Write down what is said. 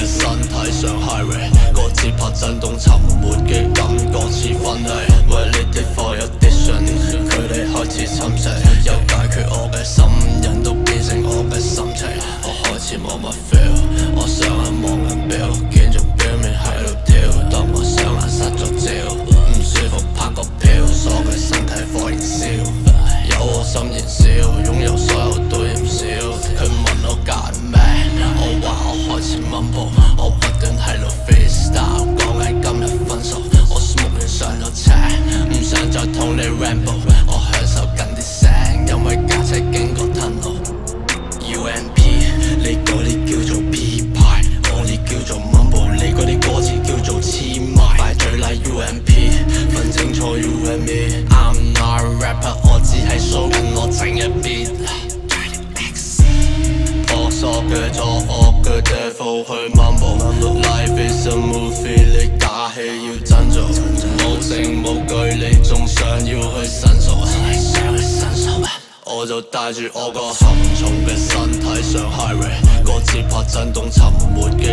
嘅身體上 highway， 個節拍震動沉沒嘅感覺似分離。為呢啲 for addiction， 佢哋開始侵蝕，又解決我嘅心癮，都變成我嘅心情。我開始冇乜 feel， 我雙眼望緊表，見住表面喺度跳，當我雙眼失咗焦，唔舒服拍個票，所嘅身體火燃燒，有我心燃燒，擁有所有都嫌少。佢問我揀咩，我話我開始 mumble， 我不斷喺度 freestyle， 講緊今日分數，我 smoke 完上咗車，唔想再同你 ramble， 我享受緊啲聲，因為架車經過 tunnel。UMP， 你嗰啲叫做 P 派，我啲叫做 mumble， 你嗰啲歌詞叫做黐埋，快嘴嚟 UMP， 分清楚 you and me。I'm not a rapper， 我只係 show 緊我整嘅 beat。我索嘅作惡嘅 devil 去 mumble，life is a movie， 你假戲要真做，冇證冇據，你仲想要去申訴？想去申訴？我就帶住我個沉重嘅身體上 highway， 個節拍震動沉沒嘅